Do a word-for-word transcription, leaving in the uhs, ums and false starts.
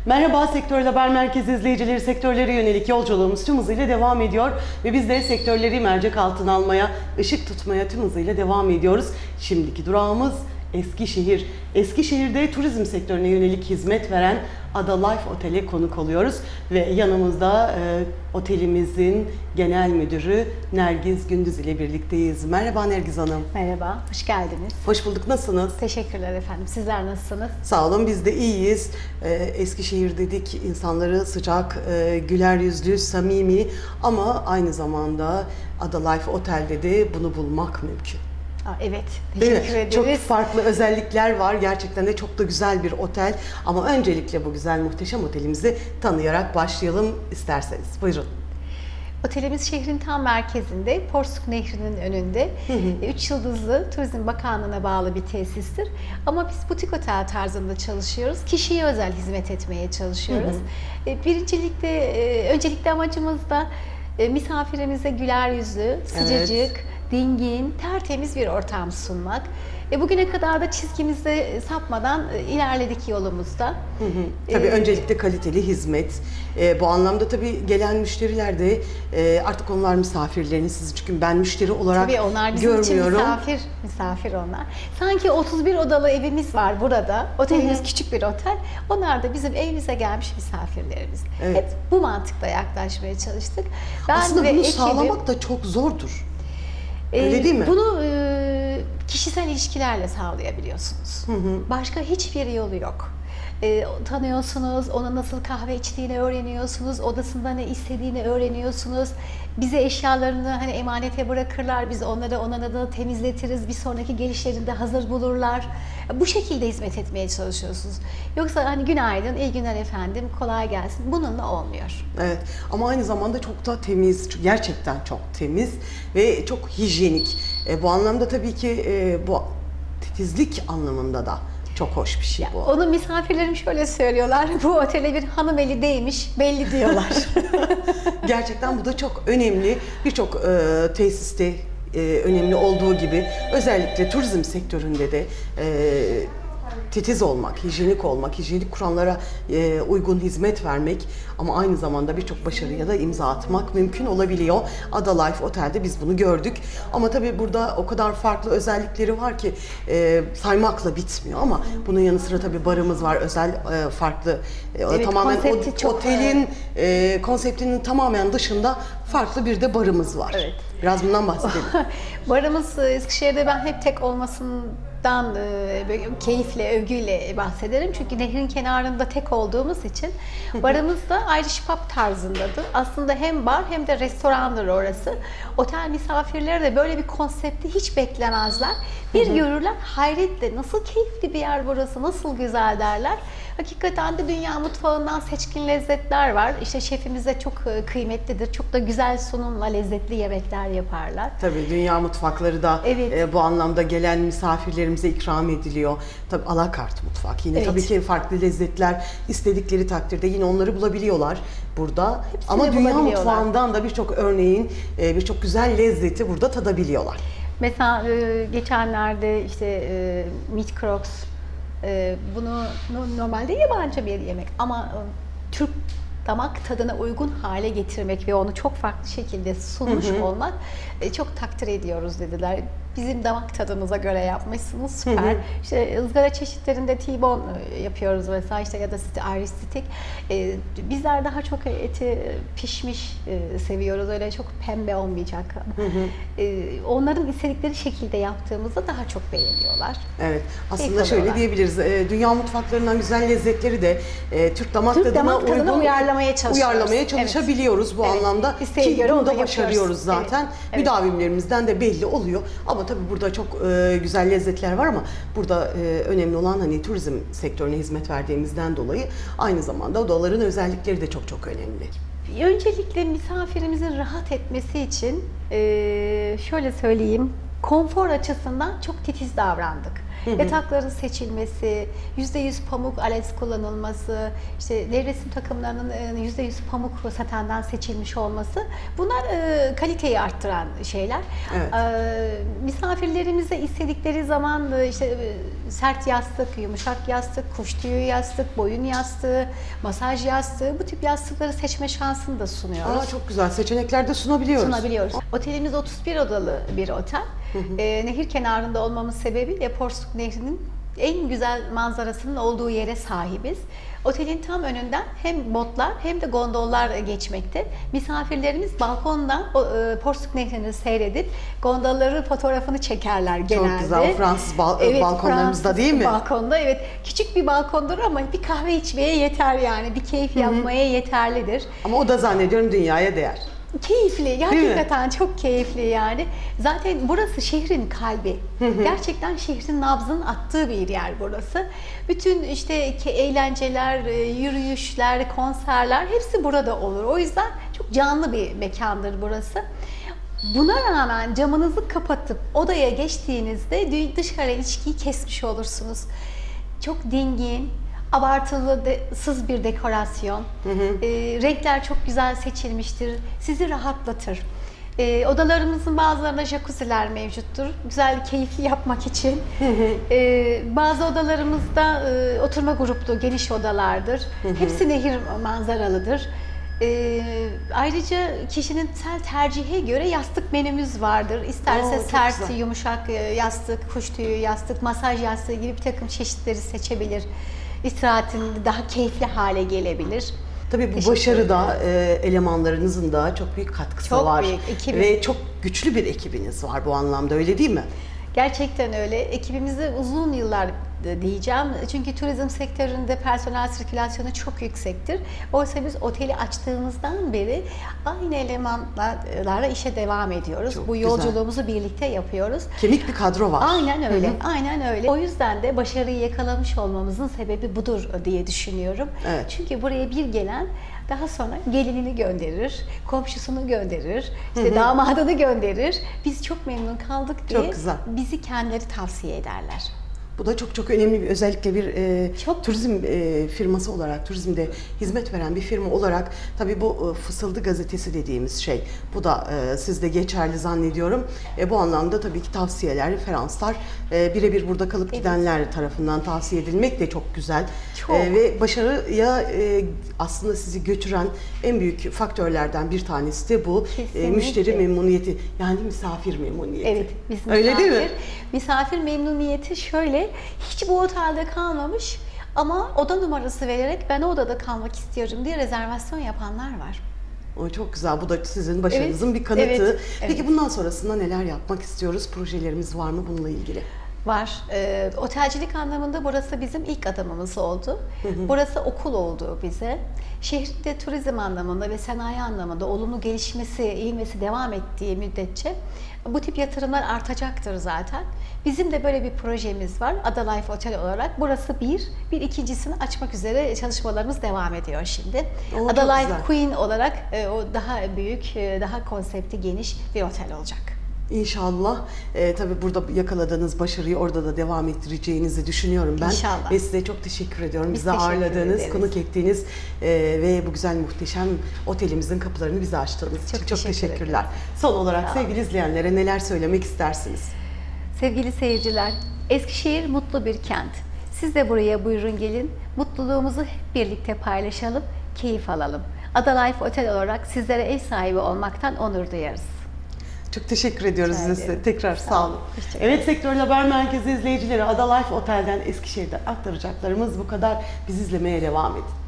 Merhaba Sektör Haber Merkezi izleyicileri, sektörlere yönelik yolculuğumuz tüm hızıyla devam ediyor ve biz de sektörleri mercek altına almaya, ışık tutmaya tüm hızıyla devam ediyoruz. Şimdiki durağımız Eskişehir. Eskişehir'de turizm sektörüne yönelik hizmet veren Ada Life Otel'e konuk oluyoruz ve yanımızda e, otelimizin genel müdürü Nergiz Gündüz ile birlikteyiz. Merhaba Nergiz Hanım. Merhaba, hoş geldiniz. Hoş bulduk. Nasılsınız? Teşekkürler efendim. Sizler nasılsınız? Sağ olun, biz de iyiyiz. Ee, Eskişehir dedik, insanları sıcak, e, güler yüzlü, samimi ama aynı zamanda Ada Life Otel'de de bunu bulmak mümkün. Aa, evet, Değil teşekkür mi? ederiz. Çok farklı özellikler var. Gerçekten de çok da güzel bir otel. Ama öncelikle bu güzel, muhteşem otelimizi tanıyarak başlayalım isterseniz. Buyurun. Otelimiz şehrin tam merkezinde, Porsuk Nehri'nin önünde. Üç yıldızlı Turizm Bakanlığı'na bağlı bir tesistir. Ama biz butik otel tarzında çalışıyoruz. Kişiye özel hizmet etmeye çalışıyoruz. Hı hı. Birincilikle, öncelikle amacımız da misafirimize güler yüzlü, sıcacık, evet, dingin, tertemiz bir ortam sunmak. E bugüne kadar da çizgimizde sapmadan ilerledik yolumuzda. Hı hı. Tabii ee, öncelikle kaliteli hizmet. E, bu anlamda tabii gelen müşteriler de e, artık onlar misafirleriniz, siz çünkü ben müşteri olarak görmüyorum. Tabii onlar bizim görmüyorum. için misafir, misafir onlar. Sanki otuz bir odalı evimiz var burada. Otelimiz hı hı. küçük bir otel. Onlar da bizim evimize gelmiş misafirlerimiz. Evet. Hep bu mantıkla yaklaşmaya çalıştık. Ben Aslında ve bunu ekibim, sağlamak da çok zordur. Öyle değil mi? Bunu e, kişisel ilişkilerle sağlayabiliyorsunuz. Hı hı. Başka hiçbir yolu yok. E, tanıyorsunuz, ona nasıl kahve içtiğini öğreniyorsunuz, odasında ne istediğini öğreniyorsunuz. Bize eşyalarını hani emanete bırakırlar, biz onları onun adına temizletiriz, bir sonraki gelişlerinde hazır bulurlar. Bu şekilde hizmet etmeye çalışıyorsunuz. Yoksa hani günaydın, iyi günler efendim, kolay gelsin. Bununla olmuyor. Evet, ama aynı zamanda çok da temiz, gerçekten çok temiz ve çok hijyenik. E, bu anlamda tabii ki e, bu titizlik anlamında da çok hoş bir şey ya, bu. Onu misafirlerim şöyle söylüyorlar, bu otele bir hanım eli değmiş belli diyorlar. Gerçekten bu da çok önemli. Birçok e, tesiste e, önemli olduğu gibi özellikle turizm sektöründe de e, titiz olmak, hijyenik olmak, hijyenik kurallara e, uygun hizmet vermek ama aynı zamanda birçok başarıya da imza atmak mümkün olabiliyor. Ada Life Otel'de biz bunu gördük. Ama tabii burada o kadar farklı özellikleri var ki e, saymakla bitmiyor ama bunun yanı sıra tabii barımız var, özel e, farklı e, evet, tamamen o, çok otelin e, konseptinin tamamen dışında farklı bir de barımız var. Evet. Biraz bundan bahsedelim. Barımız Eskişehir'de ben hep tek olmasından böyle keyifle, övgüyle bahsederim. Çünkü nehrin kenarında tek olduğumuz için barımız da Irish pub tarzındadır. Aslında hem bar hem de restorandır orası. Otel misafirleri de böyle bir konsepti hiç beklemezler. Bir görürler, hayretle nasıl keyifli bir yer burası, nasıl güzel derler. Hakikaten de dünya mutfağından seçkin lezzetler var. İşte şefimiz de çok kıymetlidir. Çok da güzel sunumla lezzetli yemekler yaparlar. Tabii dünya mutfakları da evet. e, bu anlamda gelen misafirlerimize ikram ediliyor. Tabii alakart mutfak. Yine evet. tabii ki farklı lezzetler istedikleri takdirde yine onları bulabiliyorlar burada. Hepsini ama dünya mutfağından da birçok örneğin, e, birçok güzel lezzeti burada tadabiliyorlar. Mesela e, geçenlerde işte e, meat crocs, e, bunu normalde yabancı bir yemek ama e, Türk damak tadına uygun hale getirmek ve onu çok farklı şekilde sunmuş hı hı. olmak e, çok takdir ediyoruz dediler. Bizim damak tadımıza göre yapmışsınız, süper. Hı hı. İşte ızgara çeşitlerinde T-bone yapıyoruz mesela işte ya da Irish steak. Ee, bizler daha çok eti pişmiş e, seviyoruz, öyle çok pembe olmayacak. Hı hı. Ee, onların istedikleri şekilde yaptığımızda daha çok beğeniyorlar. Evet, aslında şöyle diyebiliriz, e, dünya mutfaklarından güzel lezzetleri de e, Türk damak Türk tadına, damak tadına uygun uyarlamaya çalışıyoruz. Uyarlamaya çalışabiliyoruz evet. bu evet. anlamda. İsteğe Ki göre bunu da başarıyoruz yapıyoruz. zaten. Evet. Evet. Müdavimlerimizden de belli oluyor. Ama tabii burada çok e, güzel lezzetler var ama burada e, önemli olan hani turizm sektörüne hizmet verdiğimizden dolayı aynı zamanda odaların özellikleri de çok çok önemli. Öncelikle misafirimizin rahat etmesi için e, şöyle söyleyeyim, konfor açısından çok titiz davrandık. Yatakların seçilmesi, yüzde yüz pamuk ales kullanılması, işte nevresim takımlarının e, yüzde yüz pamuk satenden seçilmiş olması, bunlar e, kaliteyi arttıran şeyler. Evet. E, misafirlerimize istedikleri zaman e, işte e, sert yastık, yumuşak yastık, kuş tüyü yastık, boyun yastığı, masaj yastığı, bu tip yastıkları seçme şansını da sunuyoruz. Aa, çok güzel seçenekler de sunabiliyoruz. Sunabiliyoruz. Otelimiz otuz bir odalı bir otel. E, nehir kenarında olmamız sebebiyle Porsuk Nehri'nin en güzel manzarasının olduğu yere sahibiz. Otelin tam önünden hem botlar hem de gondollar geçmekte. Misafirlerimiz balkondan o, e, Porsuk Nehri'ni seyredip gondolların fotoğrafını çekerler genelde. Çok güzel. Fransız bal Evet, balkonlarımızda Fransız değil mi? Balkonda, evet. Küçük bir balkondur ama bir kahve içmeye yeter yani. Bir keyif yapmaya yeterlidir. Ama o da zannediyorum dünyaya değer. Keyifli, gerçekten çok keyifli yani. Zaten burası şehrin kalbi. Gerçekten şehrin nabzının attığı bir yer burası. Bütün işte eğlenceler, yürüyüşler, konserler hepsi burada olur. O yüzden çok canlı bir mekandır burası. Buna rağmen camınızı kapatıp odaya geçtiğinizde dışarı ilişkiyi kesmiş olursunuz. Çok dingin, abartılısız bir dekorasyon. Hı hı. E, renkler çok güzel seçilmiştir. Sizi rahatlatır. E, odalarımızın bazılarında jacuzziler mevcuttur. Güzel, keyifli yapmak için. Hı hı. E, bazı odalarımızda e, oturma gruplu, geniş odalardır. Hı hı. Hepsi nehir manzaralıdır. E, ayrıca kişinin tercihe göre yastık menümüz vardır. İsterse Oo, sert, güzel. yumuşak yastık, kuş tüyü yastık, masaj yastığı gibi bir takım çeşitleri seçebilir. İstirahatinde daha keyifli hale gelebilir. Tabii bu başarıda e, elemanlarınızın da çok büyük katkısı çok var. Büyük, ekibim. Ve çok güçlü bir ekibiniz var bu anlamda, öyle değil mi? Gerçekten öyle. Ekibimizi uzun yıllar diyeceğim. Çünkü turizm sektöründe personel sirkülasyonu çok yüksektir. Oysa biz oteli açtığımızdan beri aynı elemanlarla işe devam ediyoruz. Çok Bu güzel. yolculuğumuzu birlikte yapıyoruz. Kemik bir kadro var. Aynen öyle. Hı hı. Aynen öyle. O yüzden de başarıyı yakalamış olmamızın sebebi budur diye düşünüyorum. Evet. Çünkü buraya bir gelen daha sonra gelinini gönderir, komşusunu gönderir, işte damadını gönderir. Biz çok memnun kaldık diye Çok güzel. bizi kendileri tavsiye ederler. Bu da çok çok önemli bir, özellikle bir e, Çok. turizm e, firması olarak, turizmde hizmet veren bir firma olarak tabii bu e, Fısıldı Gazetesi dediğimiz şey, bu da e, sizde geçerli zannediyorum. E, bu anlamda tabii ki tavsiyeler, referanslar e, birebir burada kalıp Evet. gidenler tarafından tavsiye edilmek de çok güzel. Çok. E, ve başarıya e, aslında sizi götüren en büyük faktörlerden bir tanesi de bu. E, müşteri memnuniyeti, yani misafir memnuniyeti. Evet, biz misafir, Öyle değil mi? Misafir memnuniyeti şöyle, hiç bu otelde kalmamış ama oda numarası vererek ben o odada kalmak istiyorum diye rezervasyon yapanlar var. O çok güzel. Bu da sizin başarınızın Evet, bir kanıtı. evet, Peki evet. bundan sonrasında neler yapmak istiyoruz? Projelerimiz var mı bununla ilgili? Var. E, otelcilik anlamında burası bizim ilk adımımız oldu. Hı hı. Burası okul oldu bize. Şehirde turizm anlamında ve sanayi anlamında olumlu gelişmesi, ivmesi devam ettiği müddetçe bu tip yatırımlar artacaktır zaten. Bizim de böyle bir projemiz var. Ada Life Otel olarak. Burası bir. Bir ikincisini açmak üzere çalışmalarımız devam ediyor şimdi. Oo, Ada Life güzel. Queen olarak e, o daha büyük, e, daha konsepti geniş bir otel olacak. İnşallah. Ee, tabii burada yakaladığınız başarıyı orada da devam ettireceğinizi düşünüyorum ben. İnşallah. Ve size çok teşekkür ediyorum. Biz Bizi teşekkür ağırladığınız, ederiz. konuk ettiğiniz e, ve bu güzel muhteşem otelimizin kapılarını bize açtığınız için Çok çok teşekkür teşekkürler. Son olarak Sağ olun. sevgili izleyenlere neler söylemek istersiniz? Sevgili seyirciler, Eskişehir mutlu bir kent. Siz de buraya buyurun gelin, mutluluğumuzu hep birlikte paylaşalım, keyif alalım. Ada Life Otel olarak sizlere ev sahibi olmaktan onur duyarız. Çok teşekkür ediyoruz Rica size. ederim. Tekrar Sağ sağ olun. olun. Hoşça kalın. Evet, Sektör Haber Merkezi izleyicileri, Ada Life Otel'den Eskişehir'den aktaracaklarımız bu kadar. Biz izlemeye devam edin.